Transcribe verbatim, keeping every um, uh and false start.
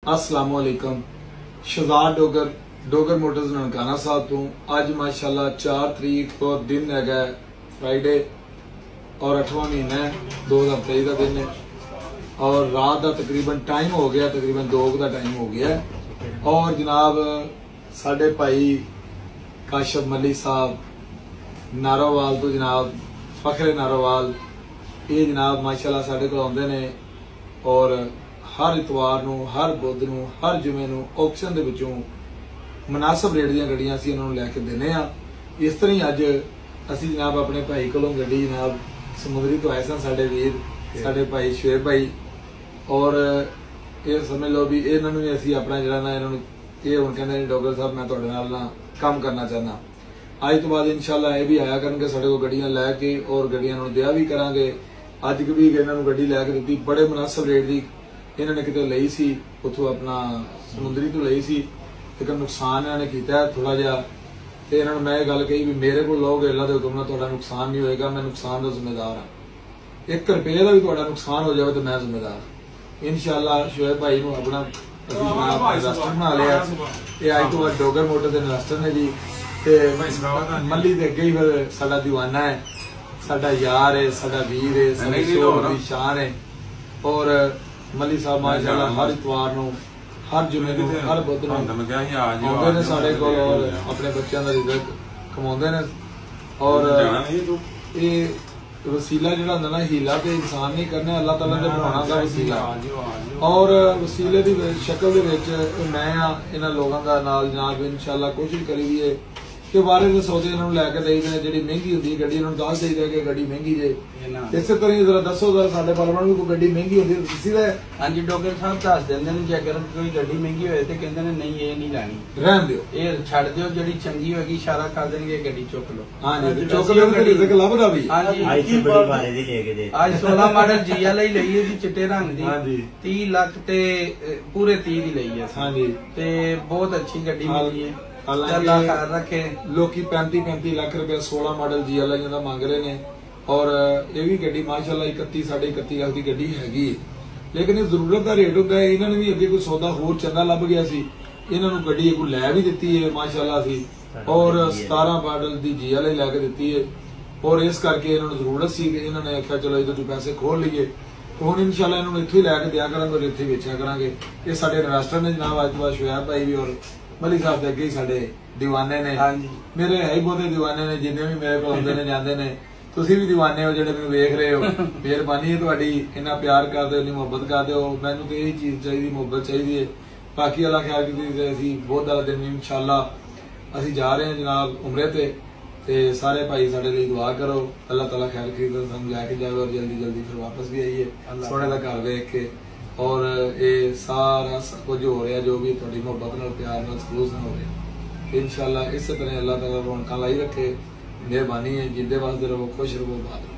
अस्सलामुअलैकुम। शहजाद डोगर डोगर मोटर्स ननकाना साहब तो अज माशाल्लाह चार तरीक को दिन है फ्राइडे और अठवां महीना दो हजार तेईस का दिन है और रात का तकरीबन टाइम हो गया, तकरीबन दो का टाइम हो गया है। और जनाब साडे भाई काशफ मलिक साहब नारोवाल तो जनाब फखरे नारोवाल ये जनाब माशाल्लाह साडे को आउंदे ने और हर इतवार नूं, हर बुध नूं, हर जुमे नूं ऑक्शन दे विचों मुनासिब रेट दी गड्डियां असीं उन्हां नूं लैके दिंदे आ। इस तरह ही अज असीं जनाब अपने भाई कोलों गड्डी जनाब समुंदरी तो आए सन साडे वीर साडे भाई शुएब भाई और ये समझ लो भी इन्हां नूं असीं अपना जिहड़ा ना इन्हां नूं ये हुण कहंदे ने डॉक्टर साहब मैं तुहाडे नाल ना काम करना चाहना। अज तो बाद इंशाअल्लाह ये भी आया करनगे साडे कोल गड्डियां लैके और गड्डियां नूं दिया भी करांगे। अज भी इन्हां नूं गड्डी लैके दित्ती बड़े मुनासिब रेट दी इन्होंने कितने लई सी उथों अपना समुंदरी तो लई सी लेकिन नुकसान इन्होंने किया थोड़ा जिहा ते इन्होंने मैं ये गल कही भी मेरे को लोगे अल्लाह के हुक्म नाल तुहाडा नुकसान नहीं होएगा, मैं नुकसान का जिम्मेदार हाँ। एक रुपये का भी तुहाडा नुकसान हो जाए तो मैं जिम्मेदार हाँ। इंशाअल्लाह शुएब भाई नूं अपना इन्वेस्टर बना लिया। ये अज तो बाद डोगर मोटर के इन्वेस्टर ने जी ते मल्ली दे अगे ही फिर साडा दीवाना है, साडा यार है, साडा वीर है, साडी शोहर दी शान है। और मलिक साहब माशाल्लाह हर इतवार नूं, हर जुमे नूं, हर बुध नूं आउंदे ने साडे कोल और अपने बच्चों का रिज़्क कमाउंदे ने। और ये वसीला जिहड़ा हुंदा ना हीला ते इंसान नहीं करना, अल्लाह ताला ने बनाउणा दा वसीला और वसीले दी शक्ल दे विच मैं इन्हां लोकां दा नाल जनाब इंशाअल्लाह कोशिश करी दी है कि बारे दे सौदे इन्हां नूं लैके देई दे जिहड़ी महंगी हुंदी है गड्डी इन्हां नूं दस देई दे कि गड्डी महंगी जे। इस तरह ही जरा दसो जरा साडे पालवण नूं कोई गड्डी महंगी हुंदी है दसी दे। हां जी डॉक्टर साहब दस दिंदे ने जे अगर कोई गड्डी महंगी होए ते कहंदे ने नहीं ये नहीं लैनी, रहन दिओ, ये छड्ड दिओ, जिहड़ी चंगी होएगी इशारा कर देणगे गड्डी चुक लो। हां जी चुक लो ते रिज़्क लभदा भी। हां जी आज बड़ी बारे दी लेके दे आज सोलह मॉडल जीएल ही लई है जी चिट्टे रंग दी। हां जी तीस लाख ते पूरे तीस दी लई है। हां जी ते बहुत अच्छी गड्डी मिली है, अल्लाह खैर रखे। लोग पैंती पैंती लाख रुपया सोलह मॉडल जी एल का मंग रहे ने और ये भी गड्डी माशाल्लाह इकती साढ़े इकती लाख की गड्डी हैगी है। लेकिन ये जरूरत का रेट होता है। इन्होंने भी अगे कोई सौदा होर चंगा लभ गया सी, इन्होंने गड्डी को लै भी दी है माशाल्लाह सी और सतारह मॉडल की जी एल लैके दी है। और इस करके इन्होंने जरूरत सी कि इन्होंने आख्या चलो इधर जो पैसे खोल लीए तो हम इंशाल्लाह इन्होंने इत्थे लैके दिया करांगे और इत्थे बेचा करांगे। ये साडे इन्वेस्टर ने जनाब अज तो बाद शुएब भाई भी और मलिक साहब के अगे ही साडे दीवाने ने। मेरे है ही बहुते दीवाने ने जिन्ने भी मेरे को आउंदे ने जांदे ने। तुसीं भी दीवाने हो जिहड़े मैनूं वेख रहे हो, मेहरबानी है तुहाडी, इन्ना प्यार करदे हो, इन्नी मुहब्बत करदे हो। मैनूं तो यही चीज चाहिए, मुहब्बत चाहिए है। बाकी अल्लाह ख्याल कीती असीं बहुत ज़्यादा दिन इंशाअल्लाह असीं जा रहे हैं जनाब उमरे ते ते सारे भाई साडे लई दुआ करो, अल्लाह ताला खैर खरीद सानूं लैके जावे और जल्दी जल्दी फिर वापस भी आइए सोने दा घर वेख के। और ये सारा कुछ हो रहा जो भी थोड़ी मुहब्बत नाल प्यार नाल सलूक नाल हो रहा इंशाअल्लाह इस तरह अल्लाह ताला रौनकां लाई रखे। मेहरबानी है, जिंदे वास्ते रहो, खुश रहो, बात